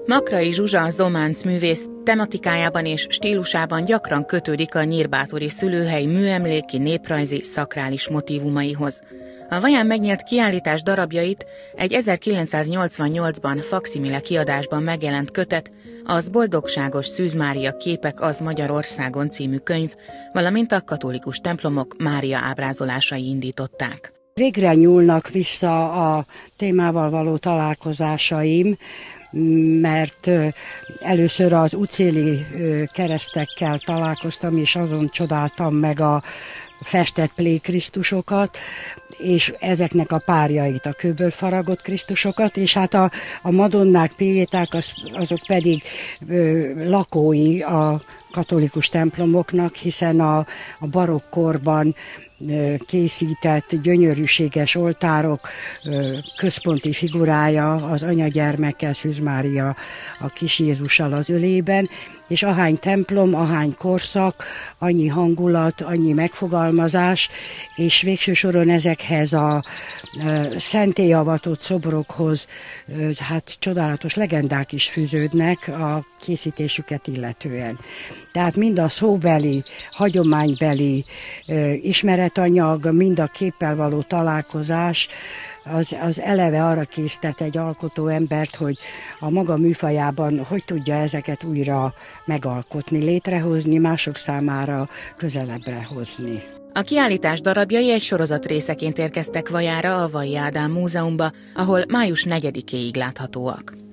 Makrai Zsuzsa zománc művész tematikájában és stílusában gyakran kötődik a nyírbátori szülőhely műemléki, néprajzi, szakrális motívumaihoz. A Vaján megnyílt kiállítás darabjait egy 1988-ban fakszimile kiadásban megjelent kötet, az Boldogságos Szűz Mária képek az Magyarországon című könyv, valamint a katolikus templomok Mária ábrázolásai indították. Végre nyúlnak vissza a témával való találkozásaim, mert először az ucéli keresztekkel találkoztam, és azon csodáltam meg a festett plékrisztusokat, és ezeknek a párjait, a kőből faragott krisztusokat, és hát a madonnák, piéták, azok pedig lakói a katolikus templomoknak, hiszen a barokk korban készített gyönyörűséges oltárok központi figurája az anyagyermekkel, Szűz Mária a kis Jézussal az ölében, és ahány templom, ahány korszak, annyi hangulat, annyi megfogalmazás, és végső soron ezekhez a szentélyavatott szobrokhoz hát csodálatos legendák is fűződnek a készítésüket illetően. Tehát mind a szóbeli, hagyománybeli ismeretanyag, mind a képpel való találkozás, az eleve arra késztet egy alkotó embert, hogy a maga műfajában hogy tudja ezeket újra megalkotni, létrehozni, mások számára közelebbre hozni. A kiállítás darabjai egy sorozat részeként érkeztek Vajára, a Vajji Ádám Múzeumba, ahol május 4-éig láthatóak.